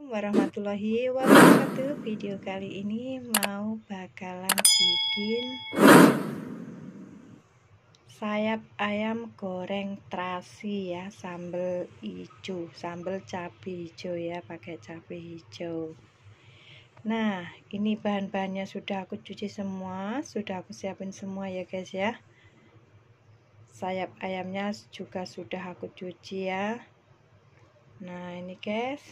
Warahmatullahi wabarakatuh. Video kali ini bakalan bikin sayap ayam goreng terasi ya, sambal hijau, sambal cabai hijau ya, pakai cabai hijau. Nah, ini bahan-bahannya sudah aku cuci semua, sudah aku siapin semua ya guys ya. Sayap ayamnya juga sudah aku cuci ya. Nah, ini guys.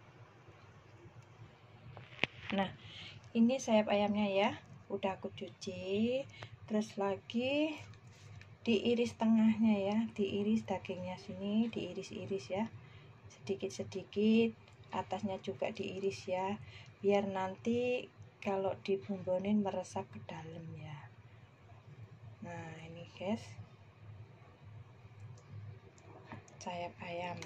Nah, ini sayap ayamnya ya, udah aku cuci. Terus lagi diiris tengahnya ya, diiris dagingnya sini, diiris-iris ya, sedikit-sedikit. Atasnya juga diiris ya, biar nanti kalau dibumbunin meresap ke dalam ya. Nah, ini guys, sayap ayam.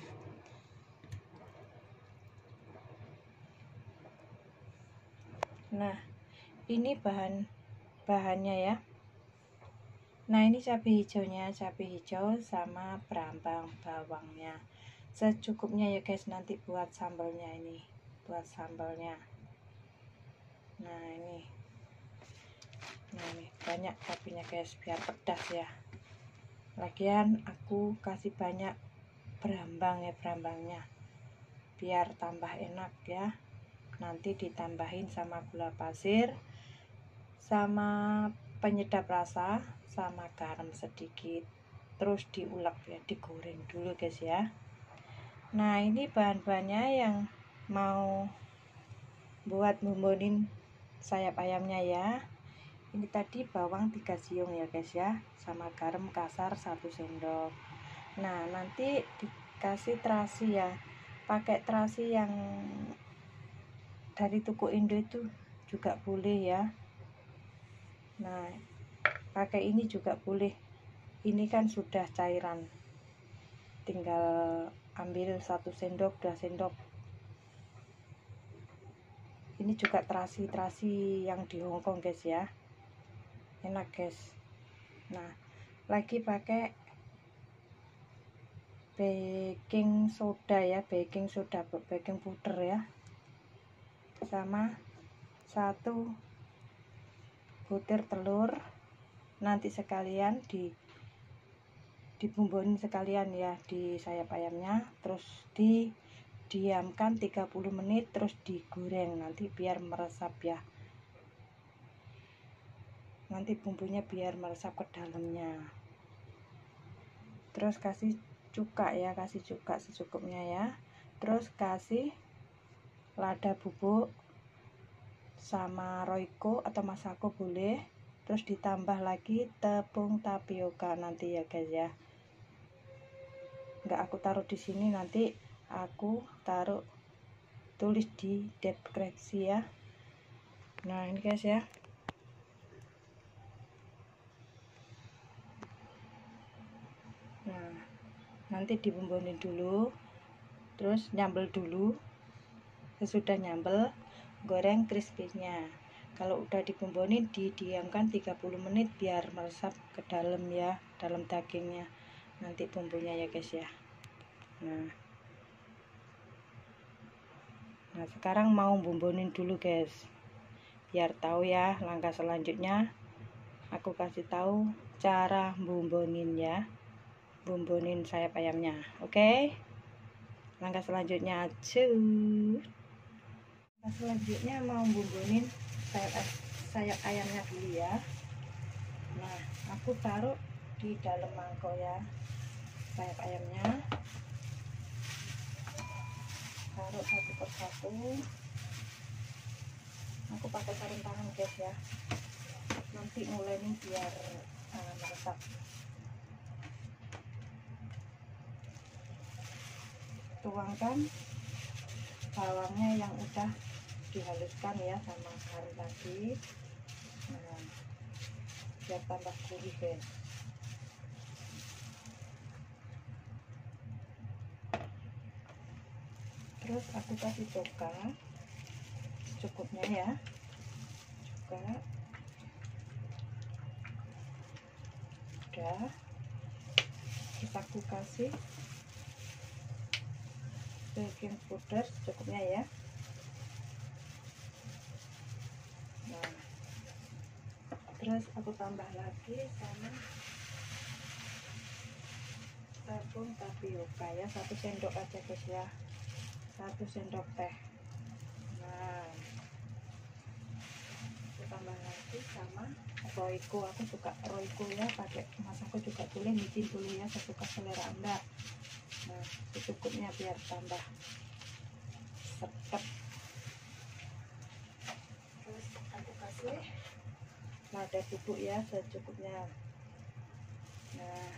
Nah, ini bahannya ya. Nah, ini cabai hijaunya, cabai hijau sama berambang bawangnya secukupnya ya guys, nanti buat sambalnya ini, buat sambalnya. Nah ini banyak cabainya guys, biar pedas ya. Lagian aku kasih banyak berambang ya, berambangnya biar tambah enak ya. Nanti ditambahin sama gula pasir, sama penyedap rasa, sama garam sedikit, terus diulek ya, digoreng dulu guys ya. Nah, ini bahan-bahannya yang mau buat bumbunin sayap ayamnya ya. Ini tadi bawang 3 siung ya guys ya, sama garam kasar 1 sendok. Nah, nanti dikasih terasi ya, pakai terasi yang dari Tuku Indo itu juga boleh ya. Nah, pakai ini juga boleh, ini kan sudah cairan, tinggal ambil 1 sendok 2 sendok. Ini juga terasi yang di Hongkong guys ya, enak guys. Nah, lagi pakai baking soda ya, baking soda, baking powder ya, sama 1 butir telur. Nanti sekalian dibumbuin sekalian ya di sayap ayamnya, terus didiamkan 30 menit, terus digoreng nanti biar meresap ya. Nanti bumbunya biar meresap ke dalamnya. Terus kasih cuka ya, kasih cuka secukupnya ya. Terus kasih lada bubuk sama roiko atau masako boleh. Terus ditambah lagi tepung tapioka nanti ya guys ya. Enggak aku taruh di sini, nanti aku taruh tulis di deskripsi ya. Nah, ini guys ya. Nah, nanti dibumbunin dulu, terus nyambel dulu. Sesudah nyambel, goreng crispy-nya. Kalau udah dibumbunin, didiamkan 30 menit biar meresap ke dalam ya, dalam dagingnya nanti bumbunya ya guys ya. Nah, sekarang mau bumbunin dulu guys, biar tahu ya langkah selanjutnya. Aku kasih tahu cara bumbunin ya, bumbunin sayap ayamnya. Oke, langkah selanjutnya selanjutnya mau bumbunin sayap ayamnya dulu ya. Nah, aku taruh di dalam mangkok ya sayap ayamnya, taruh satu persatu. Aku pakai sarung tangan guys ya, nanti mulai nih biar meresap. Tuangkan bawangnya yang udah dihaluskan ya sama garam tadi. Nah, biar tambah gurih guys. Terus aku kasih cuka cukupnya ya, cuka udah. Terus aku kasih baking powder secukupnya ya. Terus aku tambah lagi sama tepung tapioka ya, 1 sendok aja guys ya, 1 sendok teh. Nah, aku tambah lagi sama Royco. Aku suka Royco ya, pakai mas aku juga boleh, micin dulu ya, sesuka selera Anda. Nah, secukupnya biar tambah sepet. Terus aku kasih lada bubuk ya, secukupnya. Nah,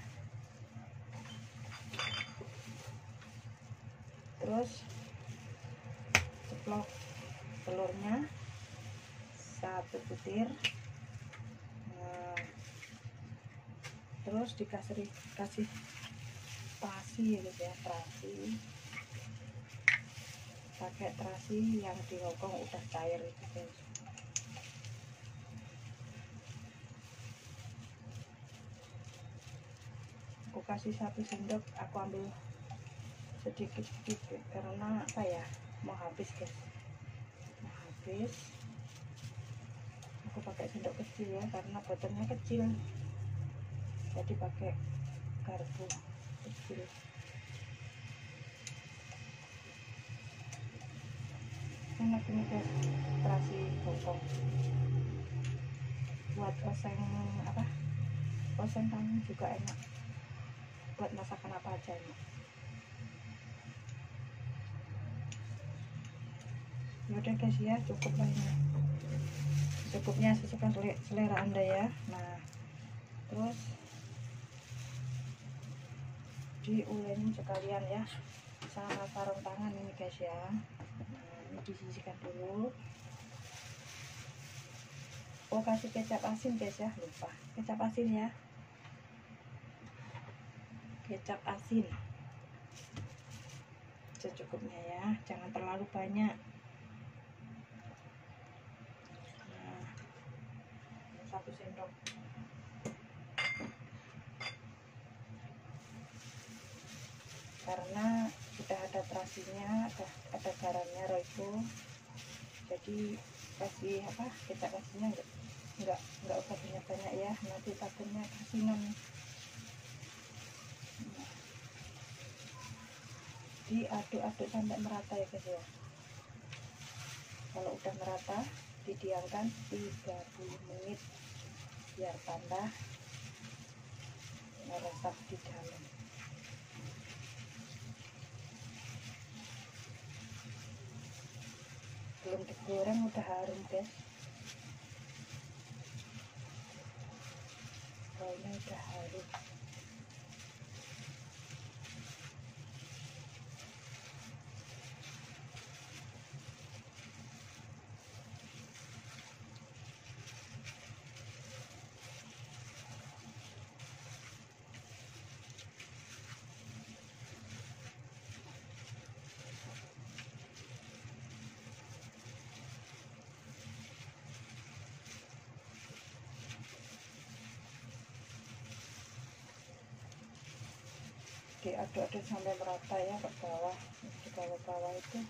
terus ceplok telurnya 1 butir. Nah, terus kasih terasi ya guys ya, terasi, pakai terasi yang dihokong udah cair itu guys. Aku kasih 1 sendok, aku ambil sedikit karena apa ya, mau habis guys, mau habis. Aku pakai sendok kecil ya, karena botolnya kecil, jadi pakai garpu kecil. Enak ini guys, terasi hongkong, buat oseng apa, oseng tangan juga enak, buat masakan apa aja enak. Udah guys ya, cukup lah ini, cukupnya sesuai selera Anda ya. Nah, terus diuleni sekalian ya sama sarung tangan ini guys ya. Nah, ini disisihkan dulu. Oh, kasih kecap asin guys ya, lupa kecap asin ya, kecap asin secukupnya ya, jangan terlalu banyak. Nah, 1 sendok. Karena sudah ada terasinya, ada garamnya Royco, jadi kasih apa, kecap asinnya enggak usah banyak-banyak ya, nanti takutnya asinan. Nah, diaduk-aduk sampai merata ya guys ya. Kalau udah merata, didiamkan 30 menit biar tambah meresap di dalam. Belum digoreng udah harum guys, baunya udah harum. Diaduk-aduk sampai merata ya ke bawah, di bawah-bawah itu.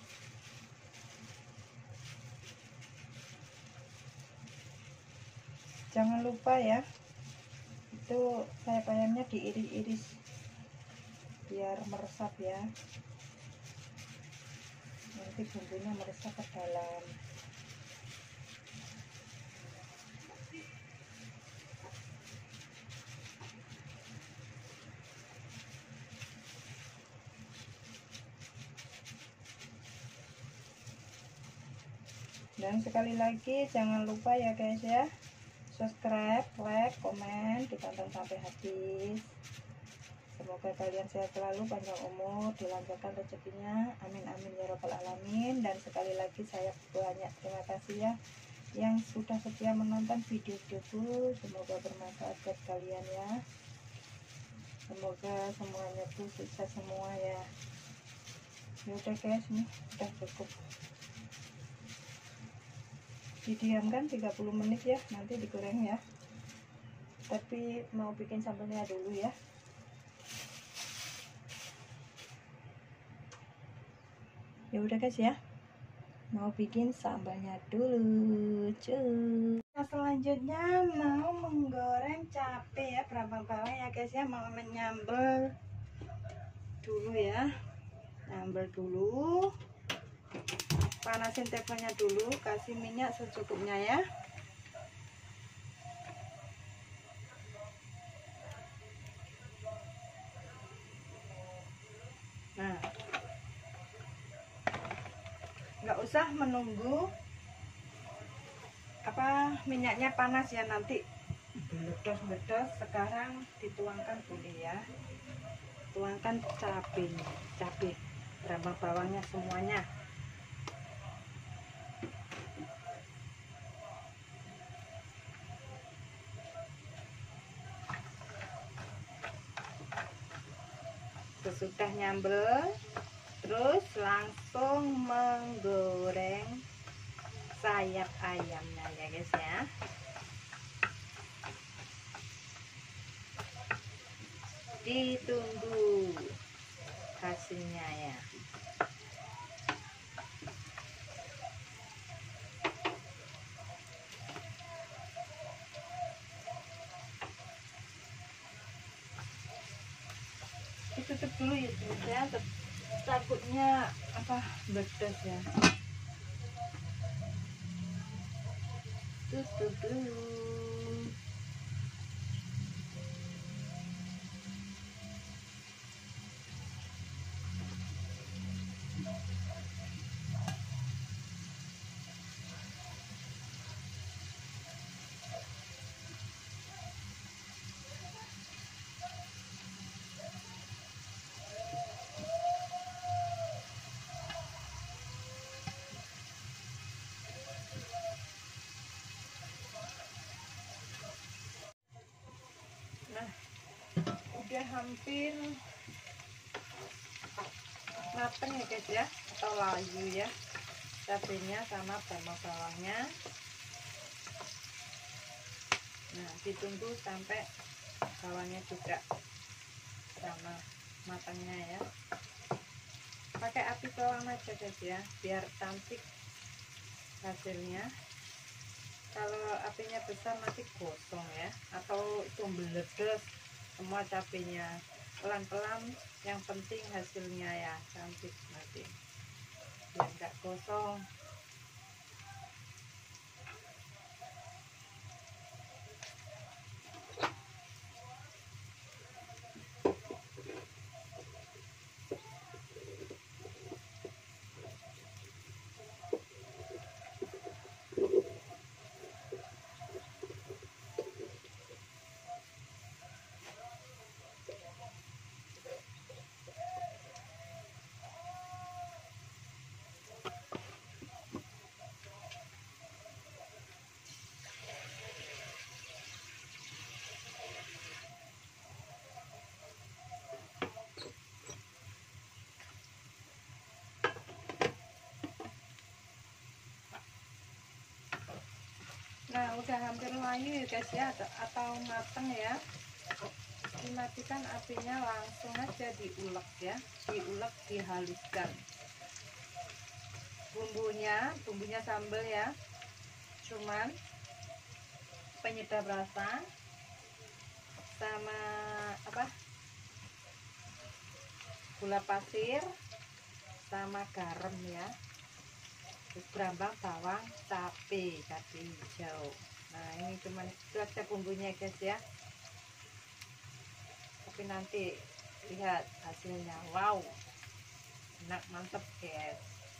Jangan lupa ya, itu sayap-sayapnya diiris-iris biar meresap ya, nanti bumbunya meresap ke dalam. Dan sekali lagi jangan lupa ya guys ya, subscribe, like, komen, ditonton sampai habis. Semoga kalian sehat selalu, panjang umur, dilancarkan rezekinya, amin amin ya robbal alamin. Dan sekali lagi saya banyak terima kasih ya yang sudah setia menonton video-videoku. Semoga bermanfaat buat kalian ya, semoga semuanya tuh sukses semua ya. Yaudah guys, nih udah cukup, didiamkan 30 menit ya, nanti digoreng ya. Tapi mau bikin sambelnya dulu ya. Ya udah guys ya, mau bikin sambalnya dulu, cuy. Nah, selanjutnya mau menggoreng cabai ya, berambang bawang ya guys ya. Mau menyambel dulu ya, nyambel dulu. Panasin teflonnya dulu, kasih minyak secukupnya ya. Nah, nggak usah menunggu minyaknya panas ya, nanti meledos-meledos. Sekarang dituangkan boleh ya, tuangkan cabai berambang bawangnya semuanya. Sesudah nyambel, terus langsung menggoreng sayap ayamnya ya guys ya. Ditunggu hasilnya ya. Ditutup dulu ya guys ya, takutnya meledos ya. Tutup dulu. Nah, udah hampir mateng ya guys ya, atau layu ya, cabenya sama bawang-bawangnya. Nah, ditunggu sampai bawangnya juga sama matangnya ya. Pakai api pelan aja guys ya, biar cantik hasilnya. Kalau apinya besar nanti gosong ya, atau itu meledos semua cabenya. Pelan-pelan, yang penting hasilnya ya cantik nanti, biar nggak gosong. Nah, udah hampir layu ya guys ya, atau mateng ya. Dimatikan apinya, langsung aja diulek ya, diulek, dihaluskan. Bumbunya sambal ya, cuman penyedap rasa sama gula pasir sama garam ya. Terus berambang bawang, cabai hijau. Nah, ini cuman itu aja bumbunya guys ya. Tapi nanti lihat hasilnya, wow, enak, mantep guys.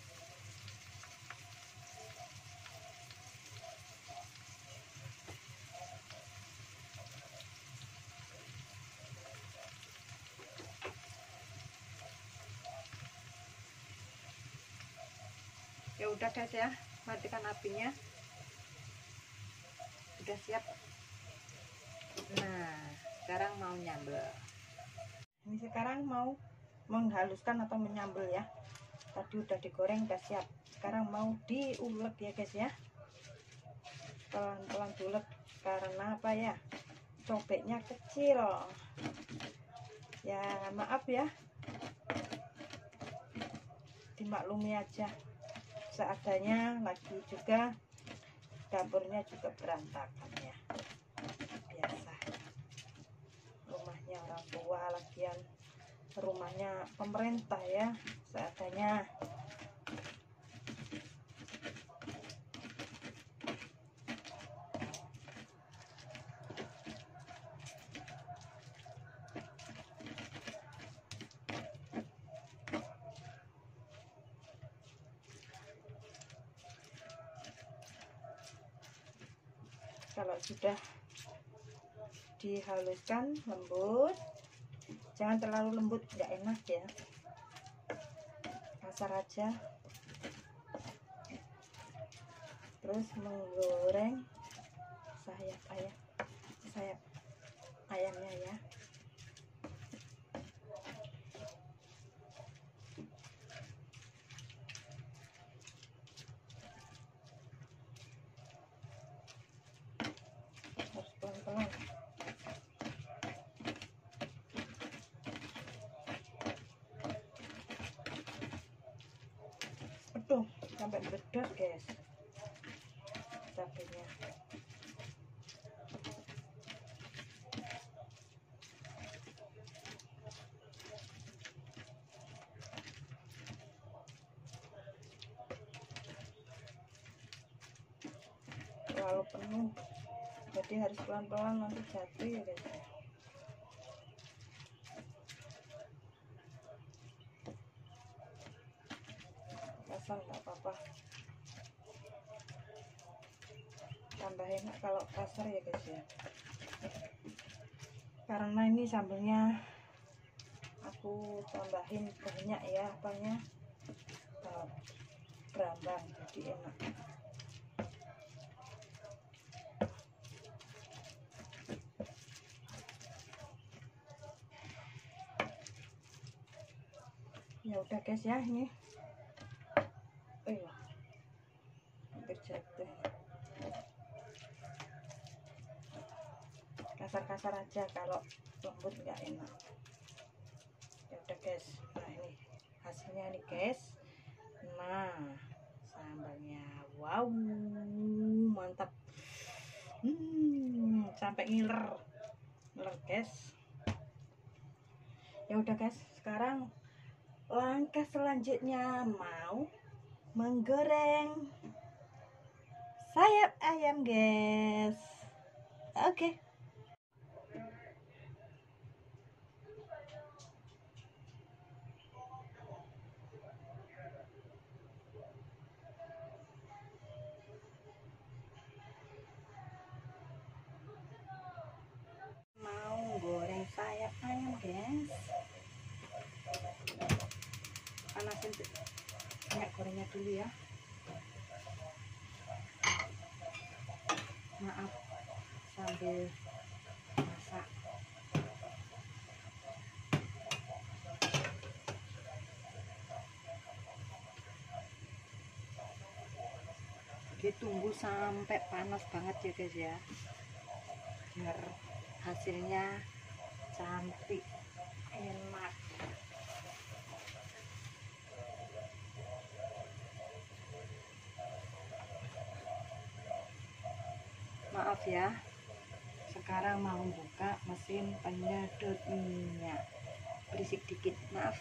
Ya udah guys ya, matikan apinya. Udah siap. Nah, sekarang mau nyambel. Ini sekarang mau menghaluskan atau menyambel ya. Tadi udah digoreng, udah siap. Sekarang mau diulek ya guys ya. Pelan-pelan diulek, karena apa ya, cobeknya kecil ya, maaf ya, dimaklumi aja. seadanya lagi juga, dapurnya juga berantakan ya, biasa rumahnya orang tua, lagian rumahnya pemerintah ya, seadanya. Kalau sudah dihaluskan lembut, jangan terlalu lembut, nggak enak ya, kasar aja. Terus menggoreng sayap ayamnya ya. Harus pelan-pelan. Aduh, sampai beredar guys cabenya. Terlalu penuh, jadi harus pelan-pelan, nanti jatuh ya guys. Kasar nggak apa-apa, tambah enak kalau kasar ya guys ya, karena ini sambelnya aku tambahin banyak ya, apanya berambang, jadi enak. Ya udah guys ya, ini hampir jatuh. Kasar-kasar aja, kalau lembut nggak enak. Ya udah guys, nah ini hasilnya nih guys. Nah sambalnya, wow mantap, sampai ngiler guys. Ya udah guys, sekarang langkah selanjutnya mau menggoreng sayap ayam guys. Oke. Mau goreng sayap ayam guys, panasin minyak gorengnya dulu ya. Maaf sambil masak. Ditunggu sampai panas banget ya guys ya, biar hasilnya cantik, enak. Maaf ya, sekarang mau buka mesin penyedot minyak, berisik dikit, maaf.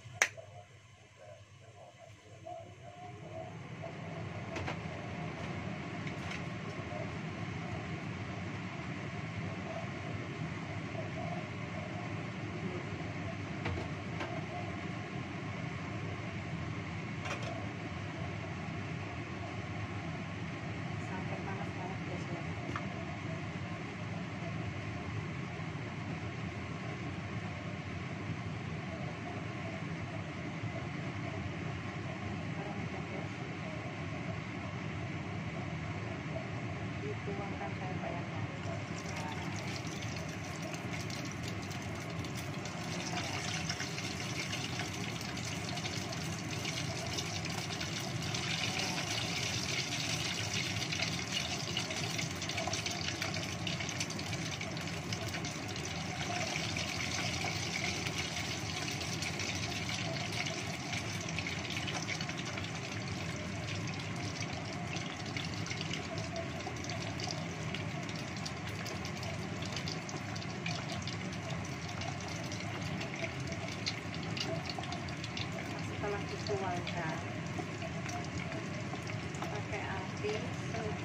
Tuangkan sayap ayamnya.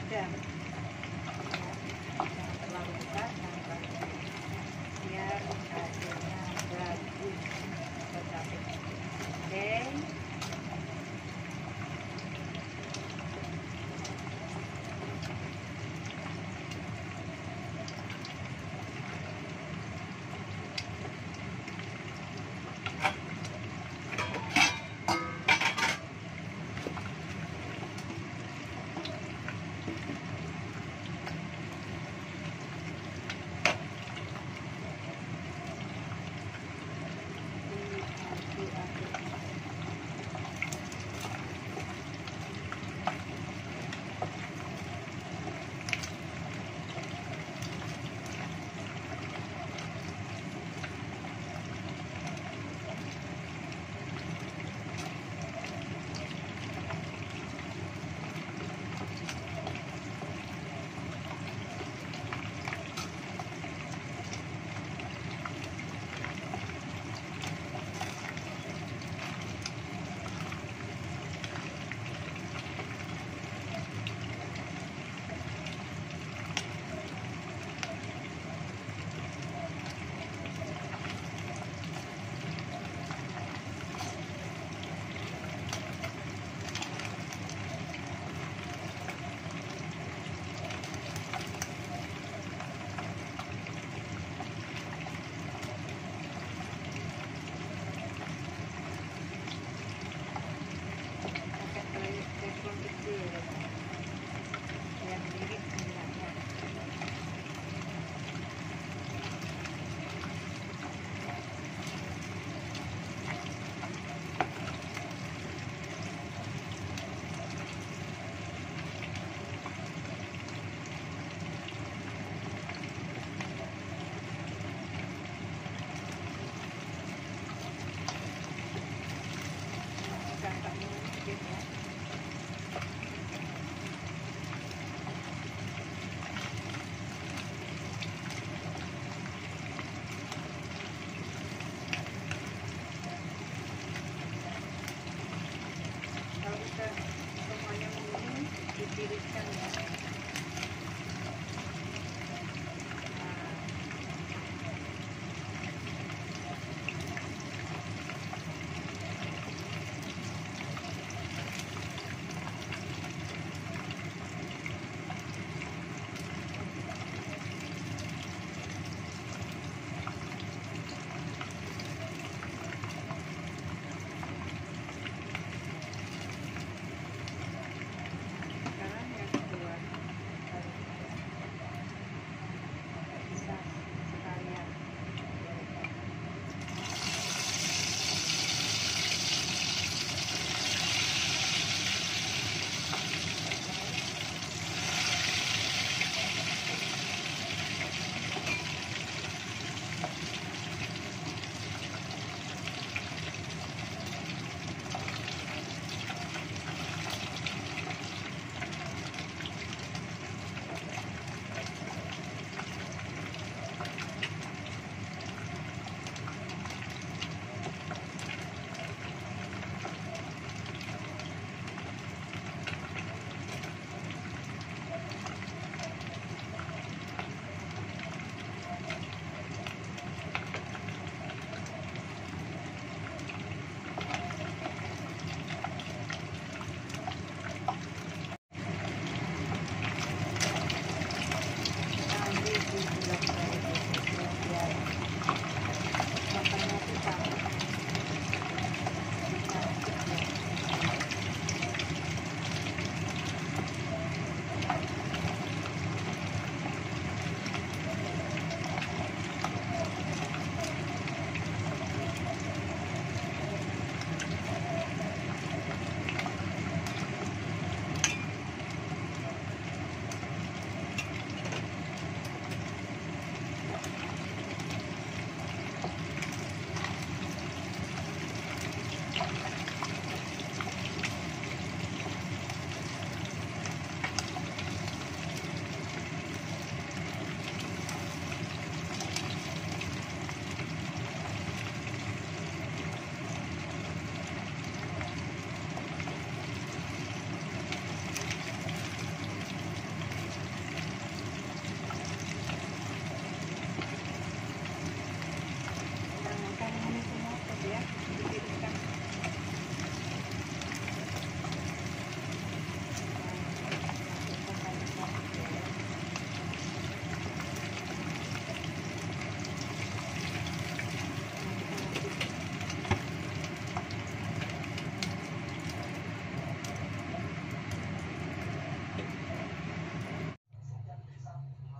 sedang, jangan terlalu besar, jangan terlalu kecil, biar hasilnya bagus tercapai. Oke. Kalau kita semuanya menguning, ditiriskan ya. Sekarang yang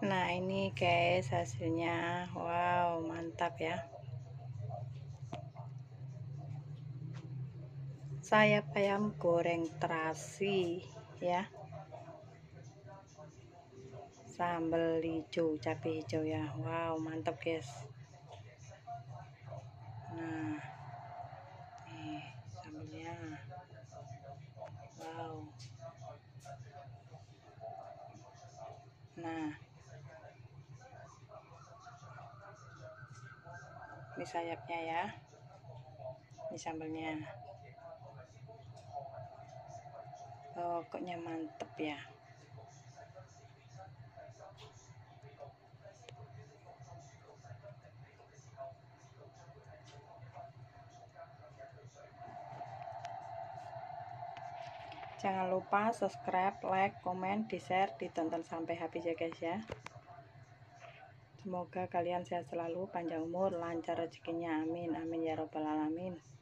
Nah ini guys hasilnya, wow mantap ya. Sayap ayam goreng terasi ya, sambal hijau, cabai hijau ya, wow mantap guys. Nah nih sambalnya, wow. Nah ini sayapnya ya, ini sambalnya, pokoknya mantep ya. Jangan lupa subscribe, like, komen, di share, ditonton sampai habis ya guys ya. Semoga kalian sehat selalu, panjang umur, lancar rezekinya, amin amin ya robbal alamin.